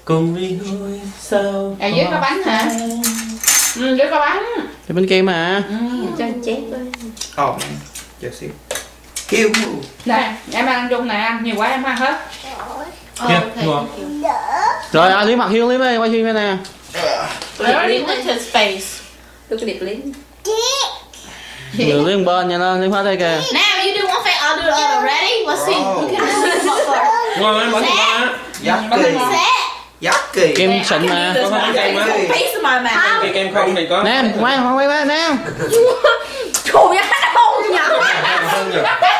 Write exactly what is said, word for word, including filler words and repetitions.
Cùng đi ngôi sao. À dưới có bánh hả? Ừ, dưới có bánh. Thì bên kia mà. Ừ. Cho anh chép với. Ồ, chờ xíu. Kêu mù. Đây, em ăn chung này, ăn nhiều quá em ăn hết. Kìa, ngon. Rồi à, liếm mặt Hiên liếm đi, quay phim đây nè. Liếm with his face. Look at it, liếm. Liếm liếm bên nha nó, liếm hết đây kìa. Now you do one face, I'll do the other. Ready? Let's see. Oh. You can see them up first. Ngon lắm, bánh ngon á. Giác kỳ. Set. Giác kỳ. Kem xịn mà. Có phải kem á? Piece of my mouth. Cái kem không này có. Nam, quay quay quay nam. Trời ơi, nó đâu nhỉ?